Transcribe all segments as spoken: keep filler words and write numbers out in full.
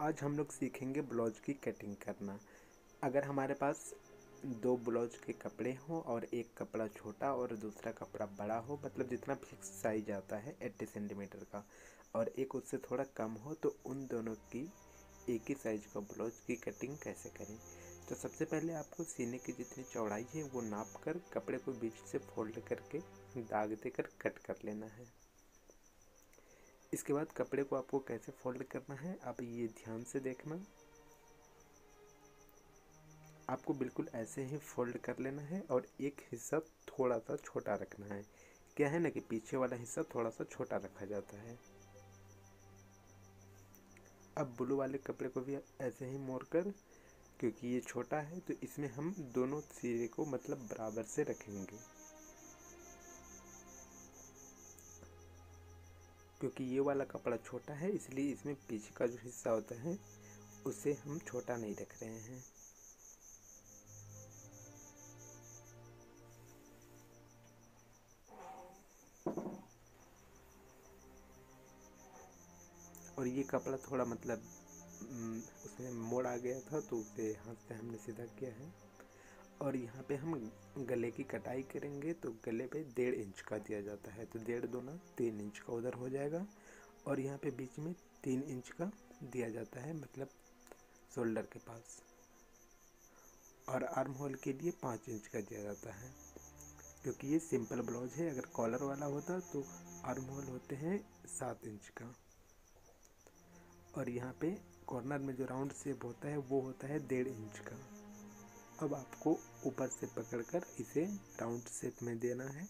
आज हम लोग सीखेंगे ब्लाउज की कटिंग करना। अगर हमारे पास दो ब्लाउज के कपड़े हों और एक कपड़ा छोटा और दूसरा कपड़ा बड़ा हो, मतलब जितना फिक्स साइज आता है अस्सी सेंटीमीटर का, और एक उससे थोड़ा कम हो, तो उन दोनों की एक ही साइज का ब्लाउज की कटिंग कैसे करें। तो सबसे पहले आपको सीने की जितनी चौड़ाई है वो नाप कर कपड़े को बीच से फोल्ड करके दाग देकर कट कर लेना है। इसके बाद कपड़े को आपको कैसे फोल्ड करना है आप ये ध्यान से देखना। आपको बिल्कुल ऐसे ही फोल्ड कर लेना है और एक हिस्सा थोड़ा सा छोटा रखना है। क्या है ना कि पीछे वाला हिस्सा थोड़ा सा छोटा रखा जाता है। अब ब्लू वाले कपड़े को भी ऐसे ही मोड़ कर, क्योंकि ये छोटा है तो इसमें हम दोनों सिरे को मतलब बराबर से रखेंगे। क्योंकि ये वाला कपड़ा छोटा है इसलिए इसमें पीछे का जो हिस्सा होता है उसे हम छोटा नहीं रख रहे हैं। और ये कपड़ा थोड़ा मतलब उसमें मोड़ आ गया था तो उसे हाथ से हमने सीधा किया है। और यहाँ पे हम गले की कटाई करेंगे तो गले पे डेढ़ इंच का दिया जाता है, तो डेढ़ दूना तीन इंच का उधर हो जाएगा। और यहाँ पे बीच में तीन इंच का दिया जाता है, मतलब शोल्डर के पास। और आर्म होल के लिए पाँच इंच का दिया जाता है, क्योंकि ये सिंपल ब्लाउज है। अगर कॉलर वाला होता तो आर्म होल होते हैं सात इंच का। और यहाँ पे कॉर्नर में जो राउंड शेप होता है वो होता है डेढ़ इंच का। अब आपको ऊपर से पकड़कर इसे राउंड शेप में देना है।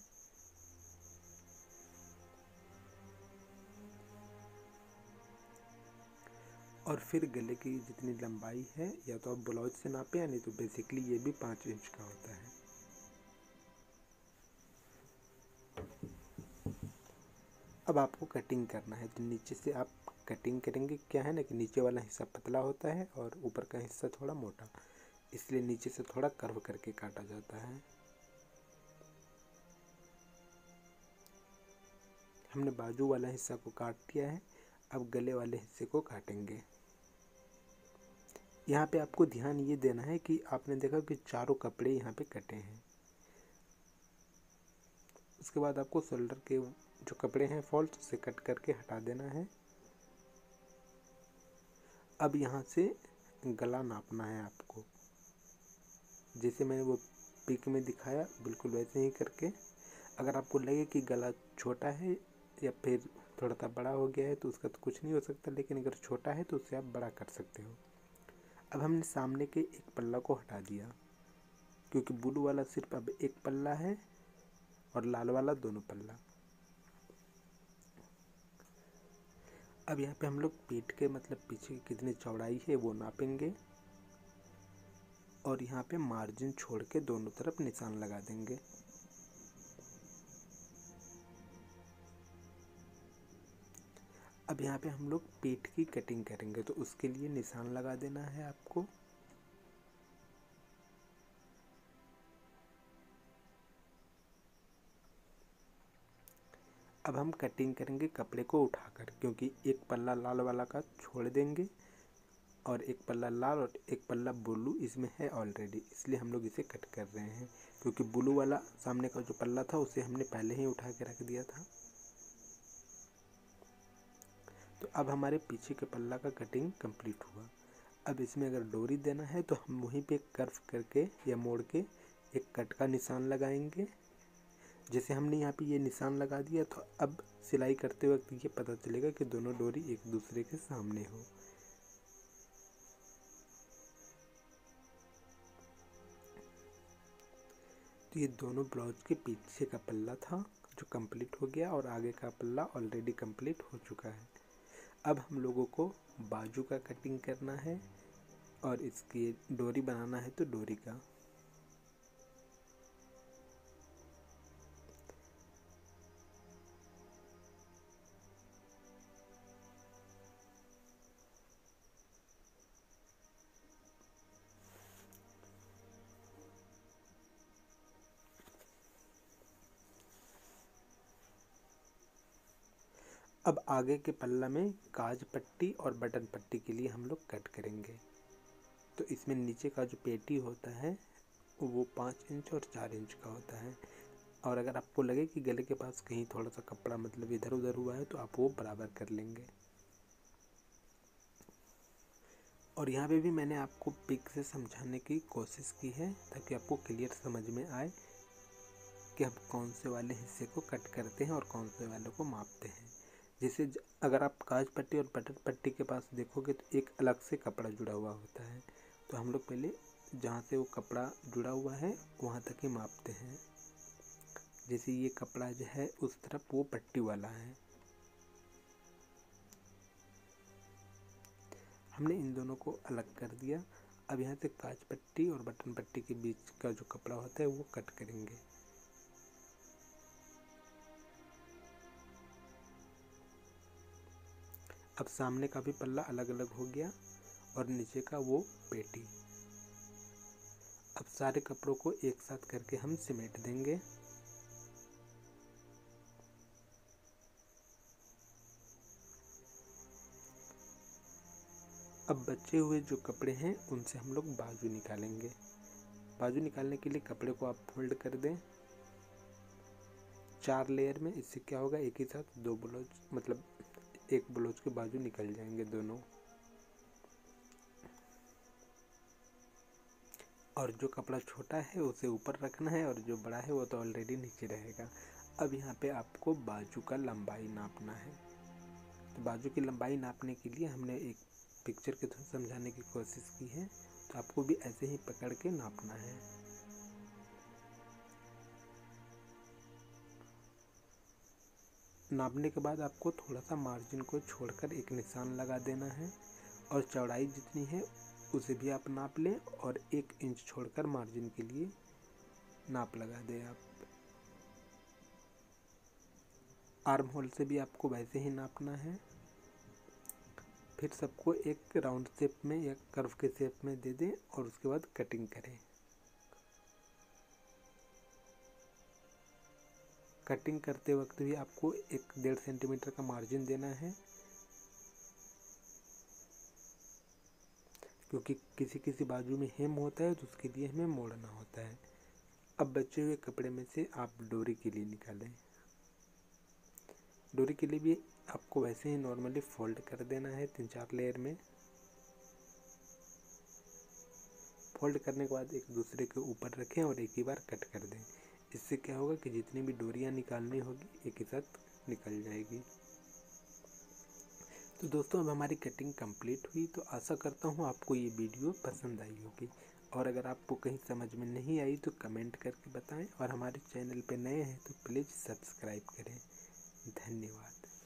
और फिर गले की जितनी लंबाई है या तो आप ब्लाउज से नापे या नहीं तो बेसिकली ये भी पाँच इंच का होता है। अब आपको कटिंग करना है तो नीचे से आप कटिंग करेंगे। क्या है ना कि नीचे वाला हिस्सा पतला होता है और ऊपर का हिस्सा थोड़ा मोटा, इसलिए नीचे से थोड़ा कर्व करके काटा जाता है। हमने बाजू वाला हिस्सा को काट दिया है, अब गले वाले हिस्से को काटेंगे। यहाँ पे आपको ध्यान ये देना है कि आपने देखा कि चारों कपड़े यहाँ पे कटे हैं। उसके बाद आपको शोल्डर के जो कपड़े हैं फॉल्स उसे कट करके हटा देना है। अब यहाँ से गला नापना है आपको, जैसे मैंने वो पिक में दिखाया बिल्कुल वैसे ही करके। अगर आपको लगे कि गला छोटा है या फिर थोड़ा सा बड़ा हो गया है तो उसका तो कुछ नहीं हो सकता, लेकिन अगर छोटा है तो उसे आप बड़ा कर सकते हो। अब हमने सामने के एक पल्ला को हटा दिया, क्योंकि ब्लू वाला सिर्फ अब एक पल्ला है और लाल वाला दोनों पल्ला। अब यहाँ पे हम लोग पीठ के मतलब पीछे कितनी चौड़ाई है वो नापेंगे और यहाँ पे मार्जिन छोड़ के दोनों तरफ निशान लगा देंगे। अब यहाँ पे हम लोग पीठ की कटिंग करेंगे तो उसके लिए निशान लगा देना है आपको। अब हम कटिंग करेंगे कपड़े को उठाकर, क्योंकि एक पल्ला लाल वाला का छोड़ देंगे और एक पल्ला लाल और एक पल्ला ब्लू इसमें है ऑलरेडी, इसलिए हम लोग इसे कट कर रहे हैं। क्योंकि ब्लू वाला सामने का जो पल्ला था उसे हमने पहले ही उठा के रख दिया था। तो अब हमारे पीछे के पल्ला का कटिंग कंप्लीट हुआ। अब इसमें अगर डोरी देना है तो हम वहीं पे कर्व करके या मोड़ के एक कट का निशान लगाएंगे। जैसे हमने यहाँ पे ये निशान लगा दिया तो अब सिलाई करते वक्त ये पता चलेगा कि दोनों डोरी एक दूसरे के सामने हो। तो ये दोनों ब्लाउज के पीछे का पल्ला था जो कंप्लीट हो गया और आगे का पल्ला ऑलरेडी कंप्लीट हो चुका है। अब हम लोगों को बाजू का कटिंग करना है और इसकी डोरी बनाना है तो डोरी का। अब आगे के पल्ला में काज पट्टी और बटन पट्टी के लिए हम लोग कट करेंगे। तो इसमें नीचे का जो पेटी होता है वो पाँच इंच और चार इंच का होता है। और अगर आपको लगे कि गले के पास कहीं थोड़ा सा कपड़ा मतलब इधर उधर हुआ है तो आप वो बराबर कर लेंगे। और यहाँ पे भी मैंने आपको पिक से समझाने की कोशिश की है ताकि आपको क्लियर समझ में आए कि हम कौन से वाले हिस्से को कट करते हैं और कौन से वाले को मापते हैं। जैसे अगर आप काज पट्टी और बटन पट्टी के पास देखोगे तो एक अलग से कपड़ा जुड़ा हुआ होता है। तो हम लोग पहले जहाँ से वो कपड़ा जुड़ा हुआ है वहाँ तक ही मापते हैं। जैसे ये कपड़ा जो है उस तरफ वो पट्टी वाला है, हमने इन दोनों को अलग कर दिया। अब यहाँ से काज पट्टी और बटन पट्टी के बीच का जो कपड़ा होता है वो कट करेंगे। अब सामने का भी पल्ला अलग अलग हो गया और नीचे का वो पेटी। अब सारे कपड़ों को एक साथ करके हम सिमेट देंगे। अब बचे हुए जो कपड़े हैं उनसे हम लोग बाजू निकालेंगे। बाजू निकालने के लिए कपड़े को आप फोल्ड कर दें चार लेयर में। इससे क्या होगा, एक ही साथ दो ब्लाउज मतलब एक ब्लाउज के बाजू निकल जाएंगे दोनों। और जो कपड़ा छोटा है उसे ऊपर रखना है और जो बड़ा है वो तो ऑलरेडी नीचे रहेगा। अब यहाँ पे आपको बाजू का लंबाई नापना है। तो बाजू की लंबाई नापने के लिए हमने एक पिक्चर के थ्रू समझाने की कोशिश की है। तो आपको भी ऐसे ही पकड़ के नापना है। नापने के बाद आपको थोड़ा सा मार्जिन को छोड़कर एक निशान लगा देना है और चौड़ाई जितनी है उसे भी आप नाप लें और एक इंच छोड़कर मार्जिन के लिए नाप लगा दें आप। आर्म होल से भी आपको वैसे ही नापना है। फिर सबको एक राउंड शेप में या कर्व के शेप में दे दें और उसके बाद कटिंग करें। कटिंग करते वक्त भी आपको एक डेढ़ सेंटीमीटर का मार्जिन देना है, क्योंकि किसी किसी बाजू में हेम होता है तो उसके लिए हमें मोड़ना होता है। अब बचे हुए कपड़े में से आप डोरी के लिए निकालें। डोरी के लिए भी आपको वैसे ही नॉर्मली फोल्ड कर देना है तीन चार लेयर में। फोल्ड करने के बाद एक दूसरे के ऊपर रखें और एक ही बार कट कर दें। इससे क्या होगा कि जितनी भी डोरियां निकालनी होगी एक ही साथ निकल जाएगी। तो दोस्तों अब हमारी कटिंग कंप्लीट हुई। तो आशा करता हूँ आपको ये वीडियो पसंद आई होगी। और अगर आपको कहीं समझ में नहीं आई तो कमेंट करके बताएं और हमारे चैनल पे नए हैं तो प्लीज़ सब्सक्राइब करें। धन्यवाद।